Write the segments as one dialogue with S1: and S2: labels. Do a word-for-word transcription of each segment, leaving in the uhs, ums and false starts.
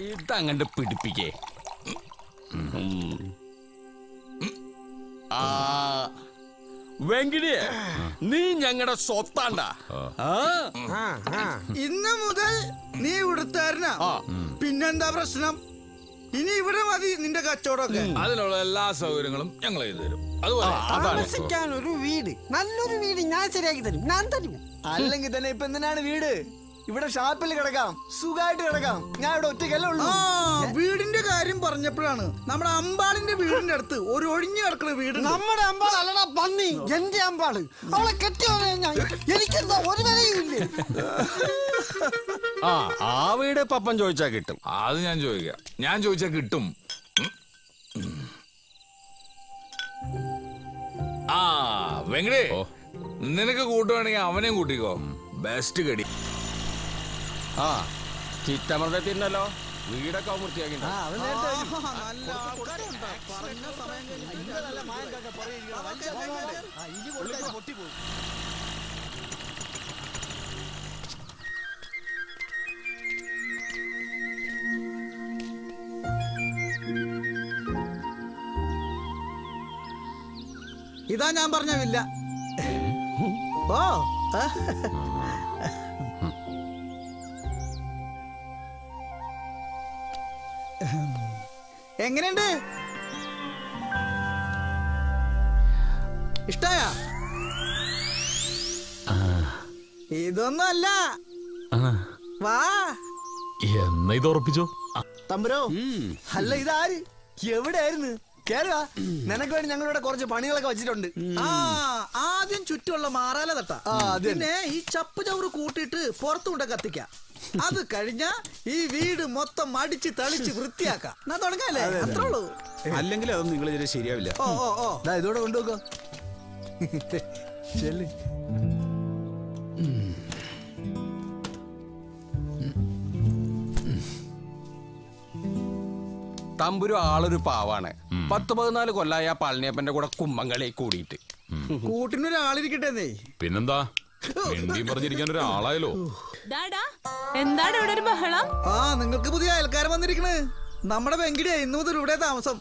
S1: ഇതങ്ങണ്ട് പിടിപ്പിക്കേ. വെങ്കിടിയെ, നീ ഞങ്ങളുടെ സ്വത്താണ്ട.
S2: ഇന്ന് മുതൽ നീ ഇവിടുത്താരനാ. പിന്നെന്താ പ്രശ്നം? ഇനി ഇവിടെ മതി നിന്റെ കച്ചവടമൊക്കെ.
S3: അതിനുള്ള എല്ലാ സൗകര്യങ്ങളും ഞങ്ങൾ ചെയ്തു തരും.
S4: താമസിക്കാൻ ഒരു വീട്, നല്ലൊരു വീട് ഞാൻ ശരിയാക്കി തരും. ഞാൻ തരും.
S5: അല്ലെങ്കിൽ തന്നെ ഇപ്പൊ എന്തിനാണ് വീട്? ഇവിടെ ഷാപ്പിൽ കിടക്കാം, സുഖമായിട്ട് കിടക്കാം. ഞാൻ ഇവിടെ ഒറ്റയ്ക്കല്ലേ ഉള്ളൂ.
S2: വീടിന്റെ കാര്യം പറഞ്ഞപ്പോഴാണ് നമ്മുടെ അമ്പാളിന്റെ വീടിന്റെ അടുത്ത് ഒരു ഒഴിഞ്ഞു കിടക്കുന്ന വീട്.
S4: നമ്മുടെ അമ്പാൾ അല്ലടാ പന്നി, എന്റെ അമ്പാള്. അവളെ കെട്ടിയോനെ ഞാൻ. എനിക്കെന്താ ഒരു വിലയുമില്ലേ?
S1: ആ ആ വീട് പപ്പൻ ചോദിച്ചാ കിട്ടും.
S3: അത് ഞാൻ ചോദിക്കാം. ഞാൻ ചോദിച്ചാ കിട്ടും. ആ വെങ്കടേ, നിനക്ക് കൂട്ടുവാണെങ്കിൽ അവനെയും കൂട്ടിക്കോ. ബെസ്റ്റ് കടി.
S1: ആ ചിറ്റമൃത തിന്നല്ലോ. വീടൊക്കെ വൃത്തിയാക്കി.
S2: ഇതാ ഞാൻ പറഞ്ഞ വില്ല. ഓ എങ്ങനെയുണ്ട്? ഇഷ്ടായ? ഇതൊന്നും അല്ല. വാ.
S3: എന്നാ ഇത് ഉറപ്പിച്ചോ?
S5: തമ്പുരോ, അല്ല ഇതാര്? എവിടെയായിരുന്നു? കേറുക. നിനക്ക് വേണ്ടി ഞങ്ങളിവിടെ കുറച്ച് പണികളൊക്കെ വെച്ചിട്ടുണ്ട്.
S2: ആ ആദ്യം ചുറ്റുമുള്ള മാറാല തട്ട, പിന്നെ ഈ ചപ്പ് ചവറ് കൂട്ടിയിട്ട് പുറത്തുകൊണ്ട് കത്തിക്കാം. അത് കഴിഞ്ഞ ഈ വീട് മൊത്തം അടിച്ച് തളിച്ച് വൃത്തിയാക്കാം. ഞാൻ തുടങ്ങാല്ലേ? അത്രേ ഉള്ളൂ.
S6: അല്ലെങ്കിൽ അതൊന്നും നിങ്ങൾ ഇതിന് ശരിയാവില്ല.
S2: ഓ ഓ ഓ
S5: ഇതോടെ കൊണ്ടുപോക്കോ. ചെല്ല്.
S1: തമ്പുരു ആളൊരു പാവാണ്. പത്ത് പതിനാല് കൊല്ലായ പളനിയപ്പന്റെ കൂടെ കുമ്മങ്ങളെ കൂടിയിട്ട്.
S2: കൂട്ടിനൊരാളിരിക്കട്ടെ.
S3: പിന്നെന്താ, പറഞ്ഞിരിക്കാൻ ഒരാളായല്ലോ.
S7: എന്താണ് ഇവിടെ ഒരു ബഹളം?
S2: ആ നിങ്ങൾക്ക് പുതിയ അയൽക്കാരൻ വന്നിരിക്കണ്. നമ്മുടെ വെങ്കിടിയാ ഇന്നു മുതൽ ഇവിടെ താമസം.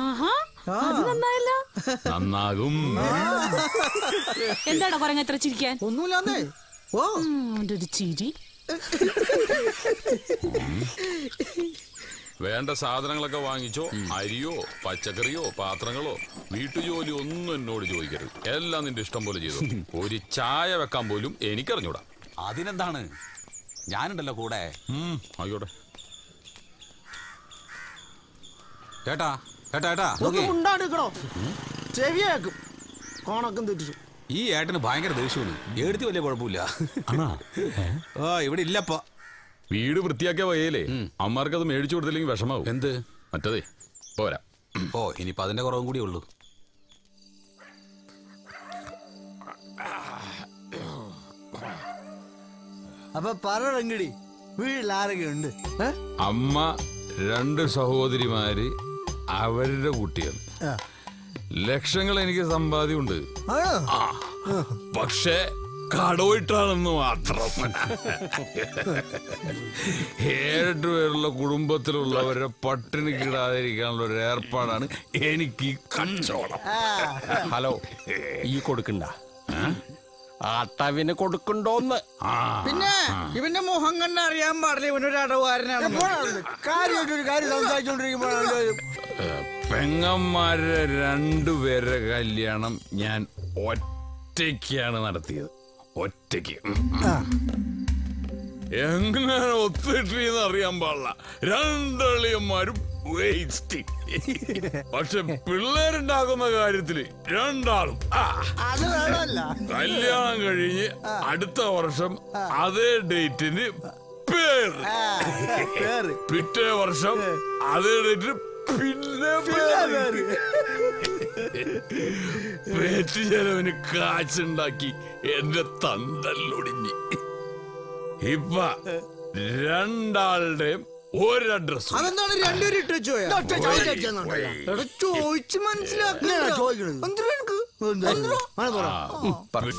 S3: നന്നാകും.
S7: എന്താണ് കുറങ്ങ എത്ര ചിരിക്കാൻ?
S2: ഒന്നുമില്ലാന്നേ. ഓ
S7: ഒരു ചിരി.
S3: വേണ്ട സാധനങ്ങളൊക്കെ വാങ്ങിച്ചോ. അരിയോ പച്ചക്കറിയോ പാത്രങ്ങളോ വീട്ടുജോലി ഒന്നും എന്നോട് ചോദിക്കരുത്. എല്ലാം നിന്റെ ഇഷ്ടം പോലെ ചെയ്തു. ഒരു ചായ വെക്കാൻ പോലും എനിക്കറിഞ്ഞൂടാ.
S6: അതിനെന്താണ്, ഞാനുണ്ടല്ലോ കൂടെ.
S3: ആയിക്കോട്ടെ.
S6: ഏട്ടാ ഏട്ടാ ഏട്ടാ
S4: ഉണ്ടാടിക്കണോ? ചെവിയാക്കും കോണക്കം തെറ്റിച്ചു.
S6: ഈ ഏട്ടന് ഭയങ്കര ദേഷ്യമാണ്. എടുത്ത് വലിയ കുഴപ്പമില്ല. ഓ ഇവിടെ ഇല്ലപ്പ.
S3: വീട് വൃത്തിയാക്കിയ വകയില്ലേ അമ്മമാർക്ക് അത് മേടിച്ചു കൊടുത്തില്ലെങ്കിൽ വിഷമാവും.
S6: എന്ത്?
S3: മറ്റതേ പോരാ.
S6: ഓ ഇനിയിപ്പോ അതിന്റെ കുറവും കൂടി ഉള്ളൂ.
S5: അപ്പൊ പറ വെങ്കിടി, വീട്ടിൽ ആരൊക്കെ ഉണ്ട്?
S3: അമ്മ, രണ്ട് സഹോദരിമാര്, അവരുടെ കുട്ടികൾ. ലക്ഷങ്ങൾ എനിക്ക് സമ്പാദ്യമുണ്ട്. പക്ഷേ കടവിട്ടാണെന്ന് മാത്രം. ഏഴെട്ട് പേരുള്ള കുടുംബത്തിലുള്ളവരെ പട്ടിണി കിടാതിരിക്കാനുള്ള ഒരു ഏർപ്പാടാണ് എനിക്ക് ഈ കച്ചവടം.
S1: ഹലോ, ഈ കൊടുക്കണ്ട. ആട്ടവിന് കൊടുക്കണ്ടോന്ന്.
S2: പിന്നെ ഇവന്റെ മുഖം കണ്ട അറിയാൻ പാടില്ല ഇവനൊരു അടവുകാരനാണ്.
S5: കാര്യമായിട്ടൊരു കാര്യം സംസാരിച്ചോണ്ടിരിക്കുമ്പോഴാണ്
S3: പെങ്ങന്മാരെ രണ്ടുപേരുടെ കല്യാണം ഞാൻ ഒറ്റയ്ക്കാണ് നടത്തിയത്. ഒറ്റയ്ക്ക്. എങ്ങനെ ഒത്തിട്ടെന്ന് അറിയാൻ പാടില്ല. രണ്ടളിയന്മാരും വേസ്റ്റ്. പക്ഷെ പിള്ളേരുണ്ടാക്കുന്ന കാര്യത്തില് രണ്ടാളും കല്യാണം കഴിഞ്ഞ് അടുത്ത വർഷം അതേ ഡേറ്റിന് പേര്, പിറ്റേ വർഷം അതേ ഡേറ്റിന് പിന്നെ പേറ്റ് ചെലവിന് കാച്ചുണ്ടാക്കി എന്റെ തന്തല്ലൊടിഞ്ഞ്. ഇപ്പ രണ്ടാളുടെയും ഒരഡ്രസ്.
S2: അതെന്താണ് രണ്ടുപേരും ഇട്ട് ചോദിച്ചു മനസ്സിലാക്കി.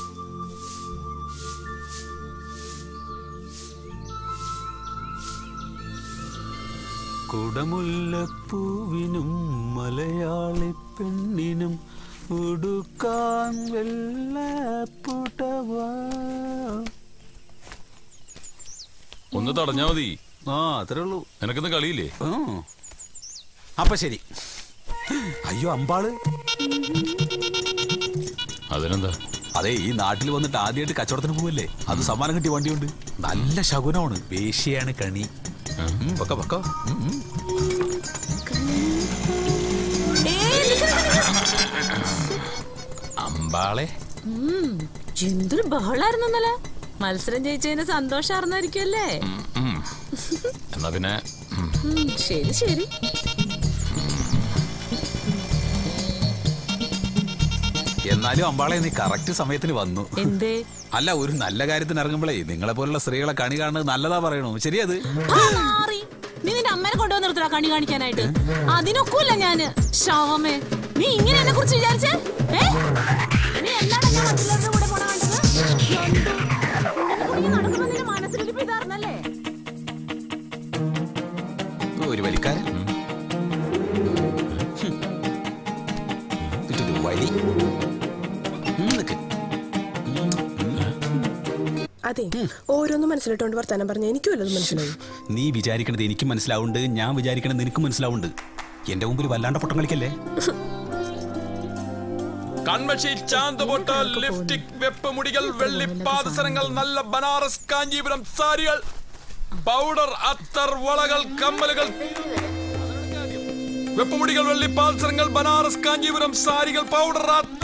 S6: കുടമുല്ലപ്പൂവിനും മലയാളി പെണ്ണിനും ഉടുക്കാൻ വെള്ളപ്പുടവാ.
S3: ഒന്ന് തടഞ്ഞാ മതി.
S6: ആ അത്രേ ഉള്ളൂ.
S3: നിനക്കൊന്ന് കളിയില്ലേ?
S6: അപ്പൊ ശരി. അയ്യോ അമ്പാള്.
S3: അതിനെന്താ?
S6: അതെ, ഈ നാട്ടിൽ വന്നിട്ട് ആദ്യമായിട്ട് കച്ചവടത്തിന് പോവല്ലേ, അത് സമ്മാനം കിട്ടിയ വണ്ടിയുണ്ട്. നല്ല ശകുനമാണ്. വേശ്യയാണ് കണി. പക്ക പക്ക. അമ്പാളെ
S7: എന്തൊരു ബഹളായിരുന്നല്ലേ. മത്സരം ജയിച്ചതിന് സന്തോഷാർന്നായിരിക്കുമല്ലേ?
S3: എന്നാ പിന്നെ
S7: ശരി ശരി.
S6: എന്നാലും അമ്പാളെ നീ കറക്റ്റ് സമയത്തിന് വന്നു.
S7: എന്തേ?
S6: അല്ല, ഒരു നല്ല കാര്യത്തിന് ഇറങ്ങുമ്പോഴേ നിങ്ങളെ പോലുള്ള സ്ത്രീകളെ കണി കാണുന്നത് നല്ലതാ പറയണു. ശരിയത്?
S7: നീ നിന്റെ അമ്മനെ കൊണ്ടുവന്ന് നിർത്തല കണി കാണിക്കാനായിട്ട്. അതിനൊക്കൂല്ല ഞാന്. ശവമേ, നീ ഇങ്ങനെ എന്നെ കുറിച്ച് വിചാരിച്ചേ? നീ എന്താണ് ഞാൻ മറ്റുള്ളവരുടെ കൂടെ പോണ കണ്ടത്? നടക്കുമ്പോ നിന്റെ മനസ്സിലിരിപ്പ് ഇതാർന്നല്ലേ?
S6: ഒരു വലിക്കാരൻ വലി.
S8: അതെ, ഓരോന്നും മനസ്സിലിട്ടോണ്ട് വർത്താനം പറഞ്ഞ എനിക്ക് വല്ലതും മനസ്സിലാവും.
S6: നീ വിചാരിക്കണത് എനിക്ക് മനസ്സിലാവുണ്ട്, ഞാൻ വിചാരിക്കണത് നിനക്ക് മനസ്സിലാവുണ്ട്. എന്റെ മുമ്പിൽ വല്ലാണ്ട പൊട്ടം കളിക്കല്ലേ.
S3: കൺമഷി, ചാന്തുപൊട്ട, ലിപ്സ്റ്റിക്, വെപ്പുമുടികൾ, വെള്ളി പാദസരങ്ങൾ, നല്ല ബനാറസ് കാഞ്ചീപുരം സാരികൾ, പൗഡർ, അത്തർ, വളകൾ, കമ്മലുകൾ, വെപ്പുമുടികൾ, വെള്ളി പാദസരങ്ങൾ, ബനാറസ് കാഞ്ചീപുരം സാരികൾ, പൗഡർ, അത്തർ,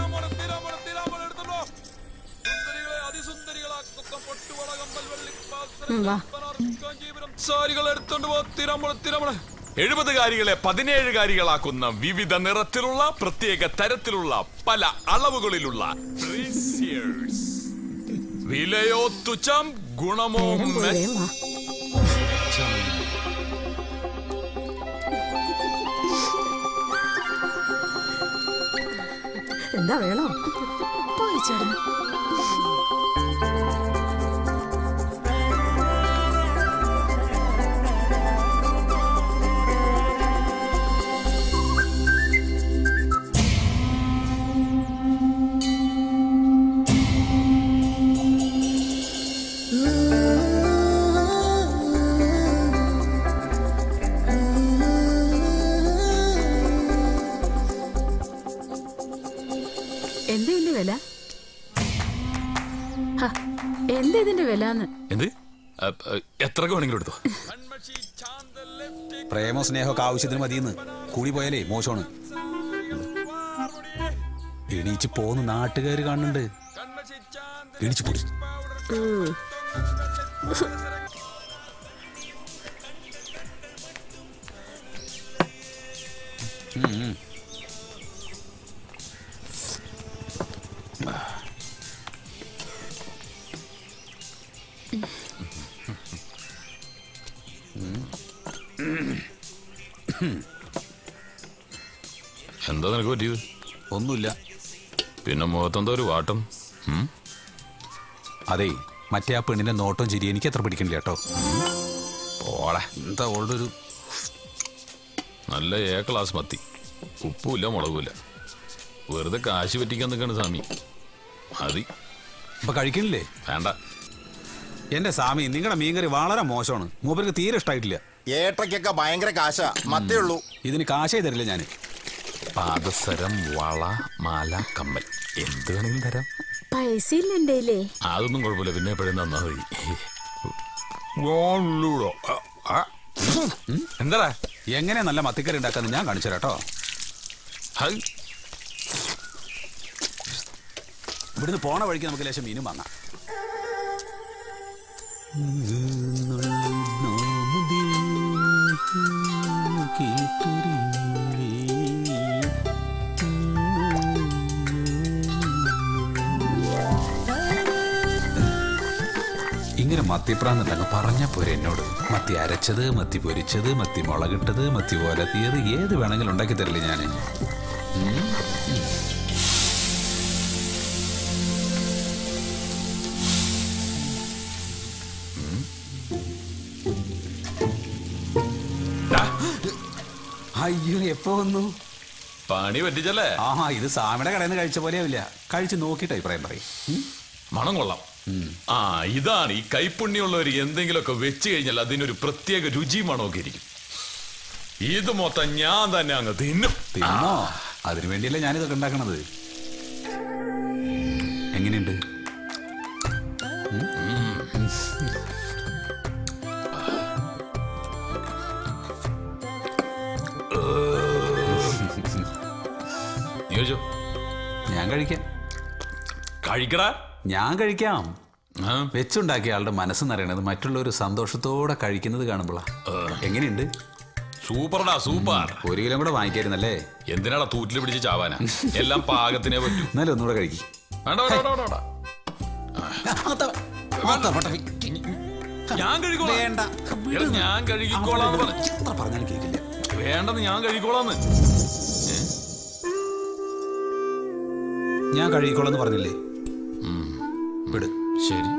S3: സാരികൾ എടുത്തോണ്ട് പോ. തിരമുള തിരമുള എഴുപത് കാരികളെ പതിനേഴ് കാരികളാക്കുന്ന വിവിധ നിറത്തിലുള്ള പ്രത്യേക തരത്തിലുള്ള പല അളവുകളിലുള്ള വിലയോ തുച്ഛം, ഗുണമോ
S8: എന്താ വേണോ?
S7: എന്താ ഇതിന്റെ വില? എന്താ ഇതിന്റെ വില?
S3: എന്ത് എത്ര വേണമെങ്കിലും എടുത്തോ.
S6: പ്രേമോ സ്നേഹമൊക്കെ ആവശ്യത്തിന് മതിയെന്ന് കൂടി പോയാലേ മോശമാണ്. എണീച്ച് പോന്ന് നാട്ടുകാർ കാണുന്നുണ്ട്. എണീച്ച് പൊടി.
S3: എന്താ നിനക്ക് പറ്റിയത്?
S6: ഒന്നുമില്ല.
S3: പിന്നെ മുഖത്തെന്താ ഒരു വാട്ടം?
S6: അതെ, മറ്റേ ആ പെണ്ണിന്റെ നോട്ടം ചിരി എനിക്ക് അത്ര പിടിക്കണില്ല കേട്ടോ. ഓളെ എന്താ ഓളുടെ ഒരു
S3: നല്ല ഏ ക്ലാസ് മത്തി, ഉപ്പുമില്ല മുളകുമില്ല. വെറുതെ കാശ് പറ്റിക്കാൻ നിൽക്കാണ് സ്വാമി. മതി.
S6: ഇപ്പൊ കഴിക്കണില്ലേ?
S3: വേണ്ട.
S6: എന്റെ സ്വാമി, നിങ്ങളുടെ മീൻകറി വളരെ മോശമാണ്. മൂപ്പർക്ക് തീരെ ഇഷ്ടമായിട്ടില്ല.
S9: ഏട്ടയ്ക്കൊക്കെ ഭയങ്കര കാശാ. മത്തേ ഉള്ളൂ.
S6: ഇതിന് കാശേ തരില്ല ഞാൻ.
S3: പാദസരം, വള, മാല, കമ്മൽ എന്ത് വേണമെങ്കിലും തരാം.
S8: പൈസ ഇല്ലേ?
S3: അതൊന്നും കുഴപ്പമില്ല. പിന്നെ എപ്പോഴും തന്നാ മതി. എന്താ
S6: എങ്ങനെ നല്ല മത്തിക്കറി ഉണ്ടാക്കാന്ന് ഞാൻ കാണിച്ചു തരാട്ടോ. ഇവിടുന്ന് പോണ വഴിക്ക് നമുക്ക് ലേശം മീനും വാങ്ങാം. ഇങ്ങനെ മത്തിപ്രാന്നുണ്ടങ്ങ് പറഞ്ഞ പോരെ എന്നോട്. മത്തി അരച്ചത്, മത്തി പൊരിച്ചത്, മത്തി മുളകിട്ടത്, മത്തി പോലത്തിയത്, ഏത് വേണമെങ്കിലും ഉണ്ടാക്കി തരില്ലേ ഞാൻ. അയ്യോ എപ്പോ വന്നു?
S3: പണി പറ്റിച്ചല്ലേ?
S6: ആഹാ ഇത് സാമിയുടെ കടയിൽ നിന്ന് കഴിച്ച പോലെയാവില്ല. കഴിച്ച് നോക്കിയിട്ട് അഭിപ്രായം പറയും.
S3: മണം കൊള്ളാം. ആ ഇതാണ് ഈ കൈപ്പുണ്യമുള്ളവർ എന്തെങ്കിലുമൊക്കെ വെച്ച് കഴിഞ്ഞാൽ അതിനൊരു പ്രത്യേക രുചി മണമൊക്കെ ഇരിക്കും. ഇത് മൊത്തം ഞാൻ തന്നെ അങ്ങ് തിന്നും.
S6: തിന്നോ? അതിനു വേണ്ടിയല്ലേ ഞാനിതൊക്കെ ഉണ്ടാക്കണത്. എങ്ങനെയുണ്ട്? ഞാൻ കഴിക്കാം.
S3: കഴിക്കടാ.
S6: ഞാൻ കഴിക്കാം. വെച്ചുണ്ടാക്കിയ ആളുടെ മനസ്സെന്നറിയണത് മറ്റുള്ളവർ സന്തോഷത്തോടെ കഴിക്കുന്നത് കാണുമ്പോഴാ. എങ്ങനെയുണ്ട്?
S3: സൂപ്പർടാ സൂപ്പർ.
S6: ഒരു കിലോ കൂടെ വാങ്ങിക്കായിരുന്നല്ലേ?
S3: എന്തിനാടാ തൂറ്റിൽ പിടിച്ച് ചാവാനാ? എല്ലാം പാകത്തിനെ പറ്റൂ.
S6: എന്നാലും ഒന്നുകൂടെ കഴിക്കും.
S3: ഞാൻ കഴിക്കോളാം.
S6: വേണ്ട
S3: ഞാൻ കഴിക്കോളാന്ന്
S6: പറഞ്ഞാലും കേൾക്കില്ല.
S3: വേണ്ടെന്ന് ഞാൻ കഴിക്കോളാന്ന്.
S6: ഞാൻ കഴിക്കോളാന്ന് പറഞ്ഞില്ലേ?
S3: ശരി.